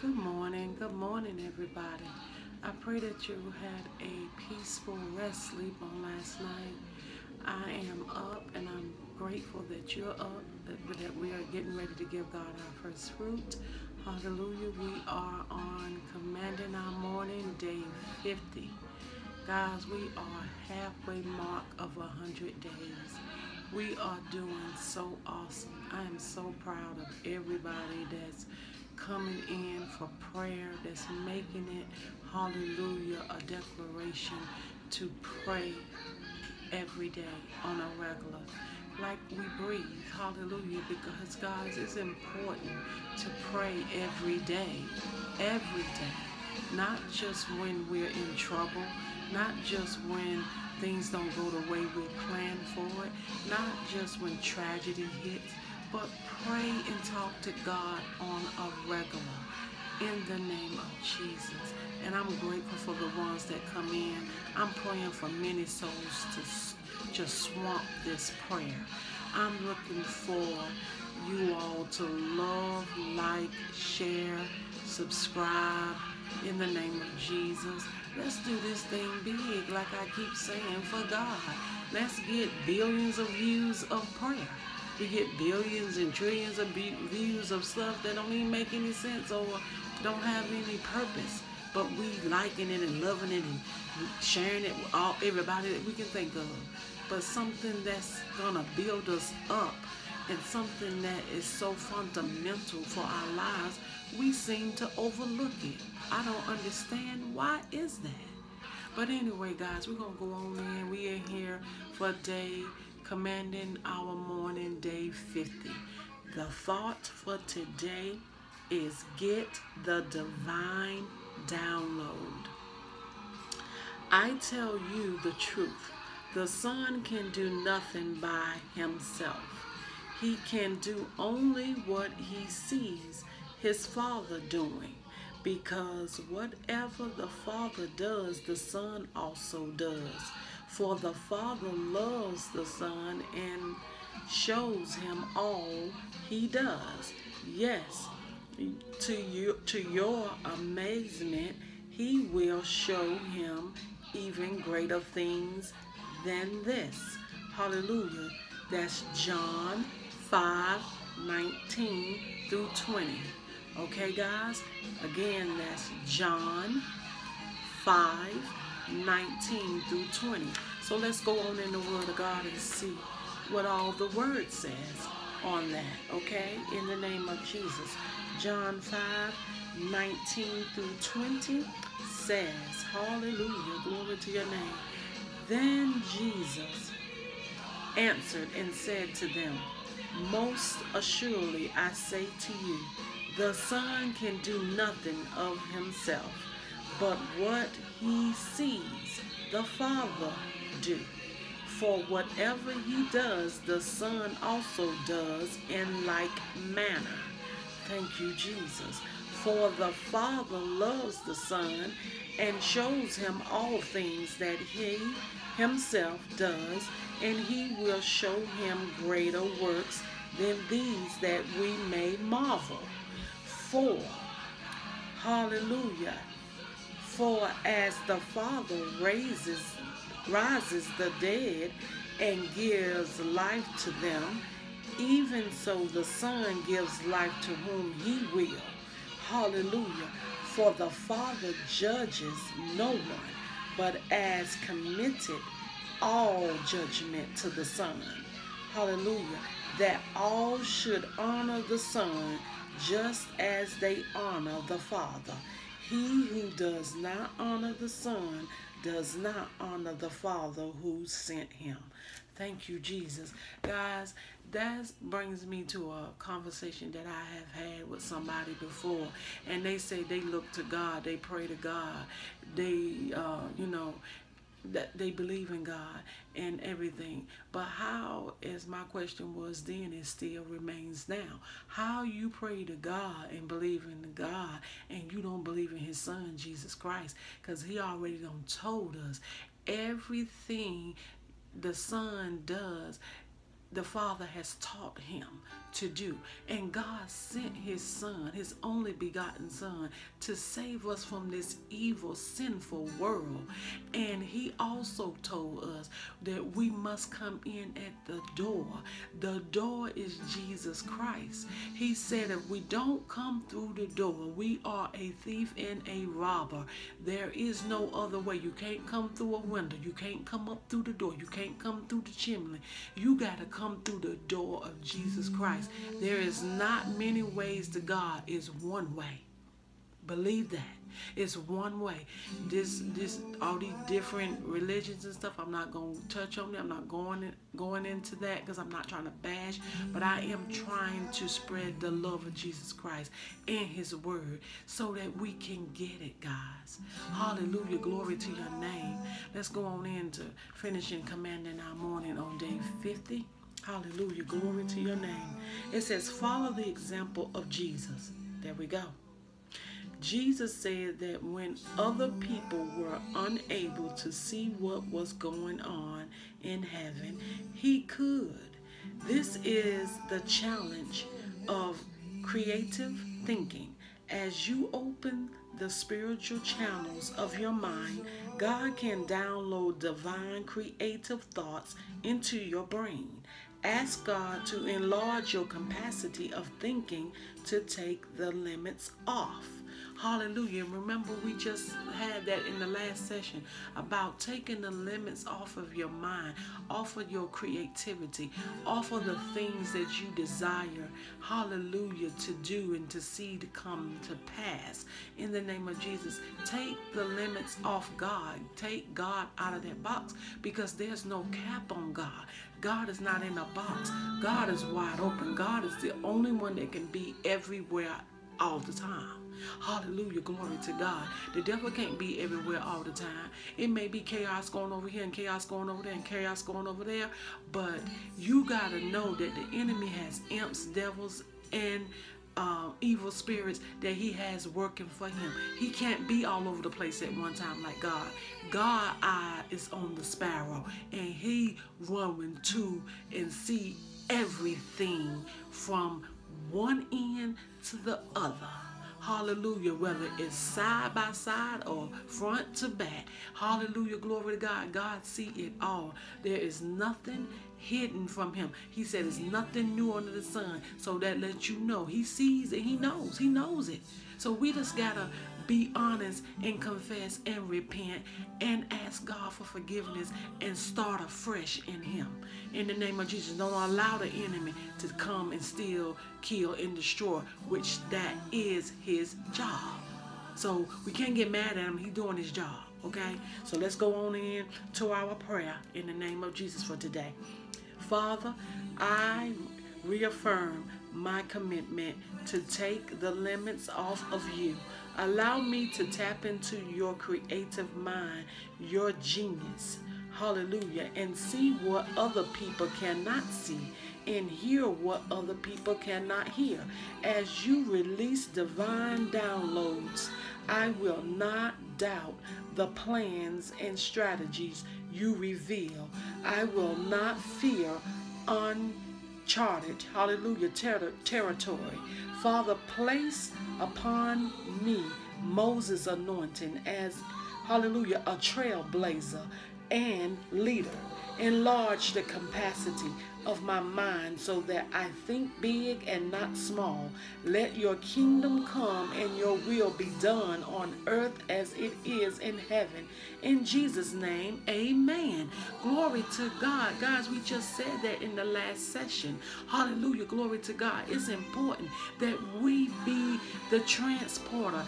Good morning, everybody. I pray that you had a peaceful rest sleep on last night. I am up and I'm grateful that you're up, that we are getting ready to give God our first fruit. Hallelujah. We are on Commanding Our Morning, day 50. Guys, we are halfway mark of 100 days. We are doing so awesome. I am so proud of everybody that's coming in for prayer, that's making it, hallelujah, a declaration to pray every day on a regular, like we breathe, hallelujah, because guys, it's important to pray every day, not just when we're in trouble, not just when things don't go the way we planned for it, not just when tragedy hits, but pray and talk to God on a regular in the name of Jesus. And I'm grateful for the ones that come in. I'm praying for many souls to just swamp this prayer. I'm looking for you all to love, like, share, subscribe in the name of Jesus. Let's do this thing big, like I keep saying, for God. Let's get billions of views of prayer. We get billions and trillions of views of stuff that don't even make any sense or don't have any purpose. But we liking it and loving it and sharing it with everybody that we can think of. But something that's gonna build us up and something that is so fundamental for our lives, we seem to overlook it. I don't understand, why is that? But anyway, guys, we're gonna go on in. We are here for Commanding Our Morning, day 50. The thought for today is get the divine download. I tell you the truth. The Son can do nothing by himself. He can do only what he sees his Father doing, because whatever the Father does, the Son also does. For the Father loves the Son and shows him all he does. Yes, to your amazement, he will show him even greater things than this. Hallelujah. That's John 5:19 through 20. Okay, guys? Again, that's John 5:19 through 20. So let's go on in the Word of God and see what all the Word says on that, okay? In the name of Jesus. John 5:19 through 20 says, hallelujah, glory to your name. Then Jesus answered and said to them, most assuredly I say to you, the Son can do nothing of himself, but what he sees the Father do. For whatever he does, the Son also does in like manner. Thank you, Jesus. For the Father loves the Son and shows him all things that he himself does, and he will show him greater works than these, that we may marvel. For, hallelujah, for as the Father rises the dead and gives life to them, even so the Son gives life to whom he will. Hallelujah. For the Father judges no one, but has committed all judgment to the Son. Hallelujah. That all should honor the Son just as they honor the Father. He who does not honor the Son does not honor the Father who sent him. Thank you, Jesus. Guys, that brings me to a conversation that I have had with somebody before. And they say they look to God, they pray to God, they, that they believe in God and everything. But how, as my question was then, it still remains now. How you pray to God and believe in God and you don't believe in his Son, Jesus Christ, because he already done told us everything the Son does, the Father has taught him to do. And God sent his son, his only begotten son, to save us from this evil, sinful world. And he also told us that we must come in at the door. The door is Jesus Christ. He said if we don't come through the door, we are a thief and a robber. There is no other way. You can't come through a window. You can't come up through the door. You can't come through the chimney. You got to come through the door of Jesus Christ. There is not many ways to God. It's one way. Believe that. It's one way. All these different religions and stuff, I'm not going to touch on it. I'm not going into that because I'm not trying to bash, but I am trying to spread the love of Jesus Christ and his word so that we can get it, guys. Hallelujah. Glory to your name. Let's go on into finishing commanding our morning on day 50. Hallelujah. Glory to your name. It says, follow the example of Jesus. There we go. Jesus said that when other people were unable to see what was going on in heaven, he could. This is the challenge of creative thinking. As you open the spiritual channels of your mind, God can download divine creative thoughts into your brain. Ask God to enlarge your capacity of thinking to take the limits off. Hallelujah. Remember, we just had that in the last session about taking the limits off of your mind, off of your creativity, off of the things that you desire, hallelujah, to do and to see to come to pass. In the name of Jesus, take the limits off God. Take God out of that box because there's no cap on God. God is not in a box. God is wide open. God is the only one that can be everywhere all the time. Hallelujah. Glory to God. The devil can't be everywhere all the time. It may be chaos going over here and chaos going over there and chaos going over there, but you got to know that the enemy has imps, devils, and evil spirits that he has working for him. He can't be all over the place at one time like God. God's eye is on the sparrow, and he running to and see everything from one end to the other. Hallelujah. Whether it's side by side or front to back. Hallelujah. Glory to God. God see it all. There is nothing hidden from him. He said there's nothing new under the sun. So that lets you know. He sees it. He knows. He knows it. So we just got to be honest and confess and repent and ask God for forgiveness and start afresh in him. In the name of Jesus, don't allow the enemy to come and steal, kill, and destroy, which that is his job. So we can't get mad at him. He's doing his job, okay? So let's go on in to our prayer in the name of Jesus for today. Father, I reaffirm my commitment to take the limits off of you. Allow me to tap into your creative mind, your genius, hallelujah, and see what other people cannot see and hear what other people cannot hear. As you release divine downloads, I will not doubt the plans and strategies you reveal. I will not fear uncharted, hallelujah, territory. Father, place upon me Moses' anointing as, hallelujah, a trailblazer and leader. Enlarge the capacity of my mind so that I think big and not small. Let your kingdom come and your will be done on earth as it is in heaven. In Jesus' name, amen. Glory to God. Guys, we just said that in the last session. Hallelujah. Glory to God. It's important that we be the transporter.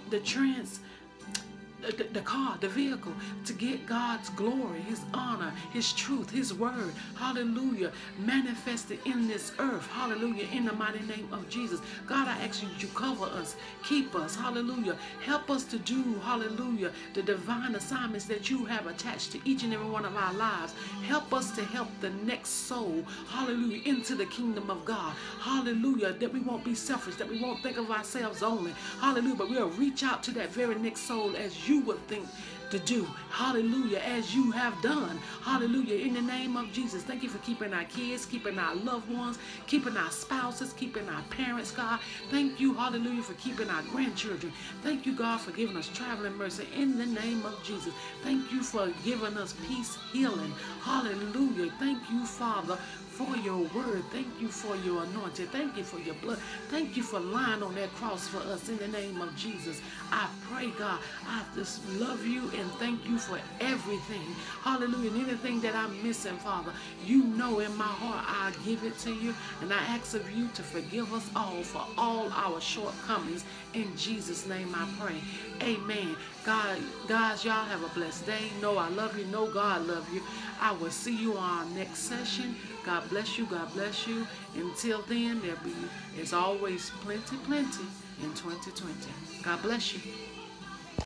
The car, the vehicle, to get God's glory, his honor, his truth, his word, hallelujah, manifested in this earth, hallelujah, in the mighty name of Jesus. God, I ask you to cover us, keep us, hallelujah, help us to do, hallelujah, the divine assignments that you have attached to each and every one of our lives. Help us to help the next soul, hallelujah, into the kingdom of God, hallelujah, that we won't be selfish, that we won't think of ourselves only, hallelujah, but we'll reach out to that very next soul as you would think to do, hallelujah, as you have done, hallelujah, in the name of Jesus. Thank you for keeping our kids, keeping our loved ones, keeping our spouses, keeping our parents, God. Thank you, hallelujah, for keeping our grandchildren. Thank you, God, for giving us traveling mercy in the name of Jesus. Thank you for giving us peace, healing, hallelujah. Thank you, Father, for your word. Thank you for your anointing. Thank you for your blood. Thank you for lying on that cross for us in the name of Jesus. I pray, God, I just love you and thank you for everything. Hallelujah. And anything that I'm missing, Father, you know in my heart I give it to you, and I ask of you to forgive us all for all our shortcomings. In Jesus' name I pray. Amen. God, guys, y'all have a blessed day. Know I love you. Know God love you. I will see you on our next session. God bless you. God bless you. Until then, there'll be, as always, plenty in 2020. God bless you.